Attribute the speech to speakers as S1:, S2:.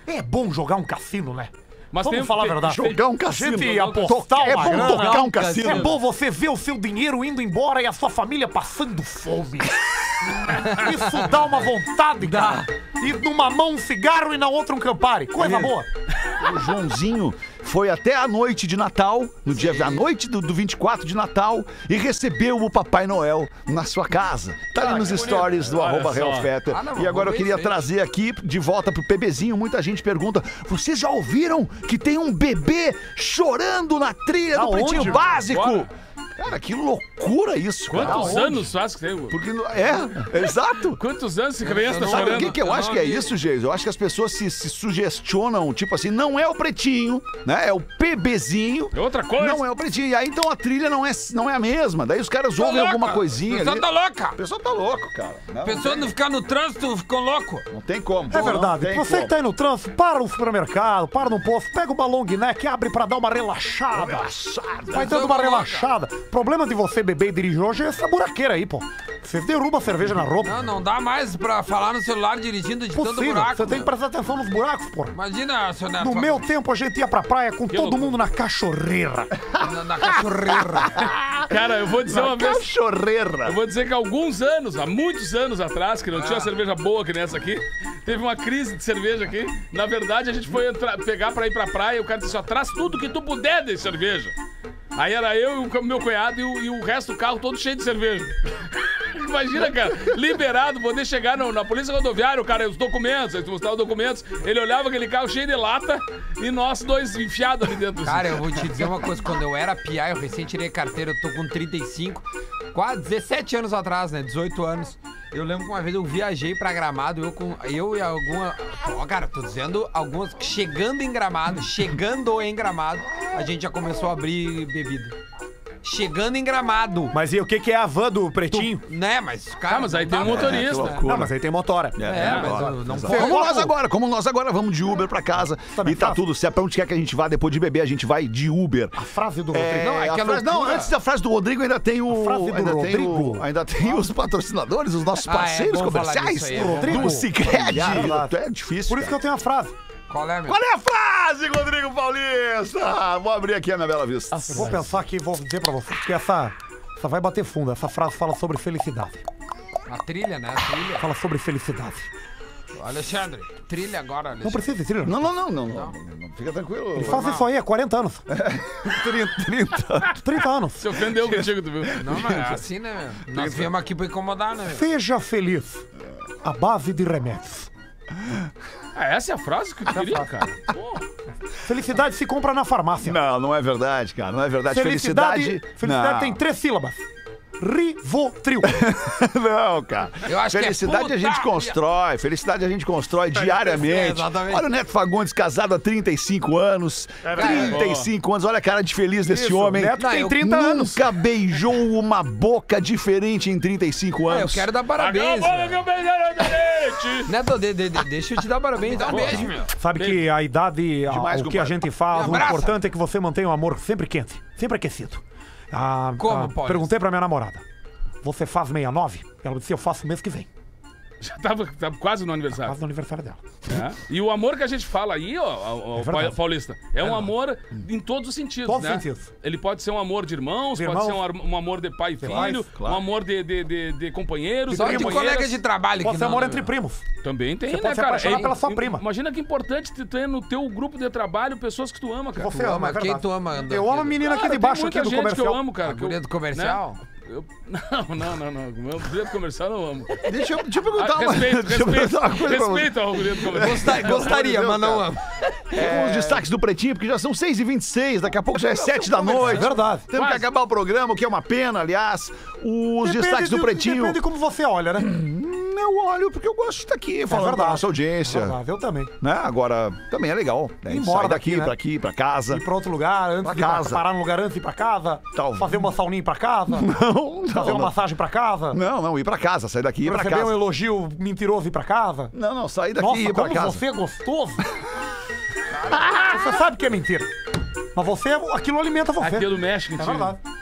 S1: É bom jogar um cassino, né?
S2: Mas
S1: Vamos falar a verdade.
S3: Jogar um cassino.
S1: Gente, apostar
S3: É
S1: uma
S3: bom
S1: grana.
S3: tocar um cassino.
S1: É bom você ver o seu dinheiro indo embora e a sua família passando fome. Isso dá uma vontade, cara. E numa mão um cigarro e na outra um Campari. Coisa boa.
S3: O Joãozinho foi até a noite de Natal, a noite do 24 de Natal, e recebeu o Papai Noel na sua casa. Tá ali nos stories do @RealFetter. E agora eu queria trazer aqui de volta pro bebezinho. Muita gente pergunta: vocês já ouviram que tem um bebê chorando na trilha do Pretinho Básico?
S2: Bora.
S3: Cara, que loucura isso, cara.
S2: Quantos anos faz que tem?
S3: Porque exato.
S2: Quantos anos essa criança tá
S3: Sabe
S2: chorando?
S3: o que eu acho que é isso, Geis? Eu acho que as pessoas se sugestionam, tipo assim, não é o pretinho, né? É o bebezinho.
S2: É outra coisa.
S3: Não é o pretinho. E aí, então, a trilha não é a mesma. Daí os caras ouvem alguma coisinha
S4: A pessoa
S3: ali.
S4: tá louca.
S3: A pessoa tá louco, cara. Não,
S4: A pessoa não ficar no trânsito, ficou louco.
S3: não tem como.
S1: É verdade.
S3: Não tem
S1: Você que
S3: como.
S1: tá aí no trânsito, para no supermercado, para no posto, pega uma long neck, abre pra dar uma relaxada. Vai dando uma relaxada. Problema de você beber e dirigir hoje é essa buraqueira aí, pô. Você derruba a cerveja na roupa.
S4: Não dá mais pra falar no celular dirigindo de tanto
S1: Possível.
S4: buraco.
S1: Você tem que
S4: meu.
S1: prestar atenção nos buracos, pô.
S4: Imagina, seu Neto.
S1: No meu tempo, a gente ia pra praia com todo mundo na cachorreira.
S4: Na cachorreira.
S2: Cara, eu vou dizer uma vez.
S3: Cachorreira.
S2: Eu vou dizer que há muitos anos atrás, que não tinha cerveja boa que nessa aqui, teve uma crise de cerveja aqui. Na verdade, a gente foi pegar pra ir pra praia e o cara disse: ó, traz tudo que tu puder de cerveja. Aí era eu e o meu cunhado e o resto do carro todo cheio de cerveja. Imagina, cara, liberado, poder chegar na polícia rodoviária, o cara, os documentos, eles mostravam os documentos, ele olhava aquele carro cheio de lata e nós dois enfiados ali dentro.
S4: Cara, eu vou te dizer uma coisa, quando eu era piá, eu recém tirei carteira, eu tô com 35, quase 17 anos atrás, né, 18 anos. Eu lembro que uma vez eu viajei pra Gramado, eu e alguma... Ó, cara, tô dizendo algumas... Chegando em Gramado, a gente já começou a abrir bebida. Chegando em Gramado.
S1: Mas e o que é a van do Pretinho?
S4: Né, mas... Cara,
S2: Mas aí tem um
S4: não dá,
S2: motorista.
S1: Não, mas aí tem motora.
S4: mas não pode.
S3: Como nós agora vamos de Uber pra casa
S1: Também
S3: e tá
S1: faço.
S3: tudo certo. Pra onde quer que a gente vá, depois de beber, a gente vai de Uber.
S1: A frase do Rodrigo.
S4: Não, é que
S3: a frase, não, antes da frase do Rodrigo ainda tem o...
S1: frase do Rodrigo.
S3: Ainda tem os patrocinadores, os nossos
S4: Ah, é
S3: parceiros
S4: bom falar
S3: comerciais.
S4: disso aí, é
S1: bom.
S3: Do Cicred.
S1: Verdade.
S3: É difícil,
S1: Por isso que eu tenho a frase.
S4: Qual é, meu?
S3: Qual é a frase, Rodrigo Paulista? Vou abrir aqui na Bela Vista.
S1: Eu vou pensar aqui e vou dizer pra você que essa vai bater fundo. Essa frase fala sobre felicidade.
S4: A trilha, né? A trilha.
S1: Fala sobre felicidade.
S4: Alexandre, trilha agora, Alexandre.
S1: Não precisa de trilha.
S3: Não. Fica tranquilo.
S1: Ele faz isso aí há 40 anos. 30 anos.
S2: Se ofendeu contigo, tu viu?
S4: Não, mas é assim, né, meu? Nós viemos aqui pra incomodar, né, meu?
S1: Seja feliz. A base de remédios.
S2: Ah, essa é a frase que eu queria, cara? Pô.
S1: Felicidade se compra na farmácia.
S3: Não é verdade, cara. Não é verdade.
S1: Felicidade
S3: Não.
S1: tem 3 sílabas. Rivotril.
S3: Não, cara.
S4: Eu acho que é
S3: Felicidade a gente
S4: putaria.
S3: constrói. Felicidade a gente constrói diariamente.
S4: exatamente.
S3: Olha o Neto Fagundes, casado há 35 anos. 35 anos. Olha a cara de feliz desse
S1: Isso,
S3: homem.
S1: Neto tem 30 anos.
S3: Nunca beijou uma boca diferente em 35
S4: Ah, eu
S3: anos.
S4: quero dar parabéns.
S2: Acabou que eu beijei na gente.
S4: Neto, deixa eu te dar parabéns. Dá um beijo, meu.
S1: Sabe que a idade,
S3: Demais,
S1: o que a
S3: compadre.
S1: gente faz,
S4: Me
S1: o
S4: abraça.
S1: importante é que você mantenha o amor sempre quente, sempre aquecido.
S4: Como, Paulista?
S1: Perguntei pra minha namorada. Você faz 69? Ela disse, eu faço mês que vem.
S2: Já tava quase no aniversário.
S1: Quase no aniversário dela.
S2: É. E o amor que a gente fala aí, ó,
S1: verdade.
S2: Paulista, é um amor em todos os sentidos,
S1: Todos os
S2: né?
S1: sentidos.
S2: Ele pode ser um amor de irmãos,
S1: De
S2: pode
S1: irmãos.
S2: ser um amor de pai e filho,
S1: pais,
S3: claro.
S2: um amor de companheiros,
S4: Só de
S2: companheiras.
S4: colega de trabalho
S1: Pode
S4: que
S1: ser
S4: não,
S1: amor
S4: né,
S1: entre
S4: meu?
S1: primos.
S2: Também tem,
S1: Você
S2: né,
S1: pode se
S2: cara?
S1: apaixonar pela sua prima.
S2: Imagina que importante tu ter no teu grupo de trabalho pessoas que tu ama, cara.
S1: Você ama, é
S4: Quem
S1: verdade.
S4: tu ama? Andor?
S1: Eu amo a menina aqui
S2: Cara,
S1: de baixo
S2: tem
S1: aqui
S2: muita
S1: do
S2: gente
S1: comercial.
S2: que eu amo, cara.
S4: A guria do comercial?
S2: Né? Não. Meu guria do comercial eu não amo.
S3: Deixa eu perguntar uma
S2: Respeito
S3: deixa eu perguntar uma coisa pra você.
S2: respeito ao guria do comercial.
S4: Gostaria, mas não amo.
S3: Com os destaques do Pretinho, porque já são 6h26, daqui a pouco já é 7 da noite.
S1: É verdade.
S3: Temos que acabar o programa, o que é uma pena, aliás. Os destaques do Pretinho.
S1: Depende de como você olha, né?
S3: Eu olho porque eu gosto de estar aqui falando da
S1: verdade.
S3: nossa audiência.
S1: Verdade, eu também.
S3: Né? Agora, também é legal. Né?
S1: Embora
S3: Sair daqui,
S1: daqui, né?
S3: pra aqui, pra casa.
S1: Ir pra outro lugar, antes
S3: Pra
S1: de
S3: casa.
S1: parar num lugar antes de ir pra casa.
S3: Tal.
S1: Fazer uma sauninha pra casa.
S3: Não,
S1: Fazer uma massagem pra casa.
S3: não, ir pra casa, sair daqui e ir pra
S1: Receber um
S3: casa.
S1: elogio mentiroso e ir pra casa.
S3: Não, sair daqui
S1: Nossa,
S3: e ir pra
S1: como
S3: casa.
S1: você é gostoso. Você sabe que é mentira. Mas você, aquilo alimenta você.
S2: Aquilo mexe contigo.
S1: É verdade.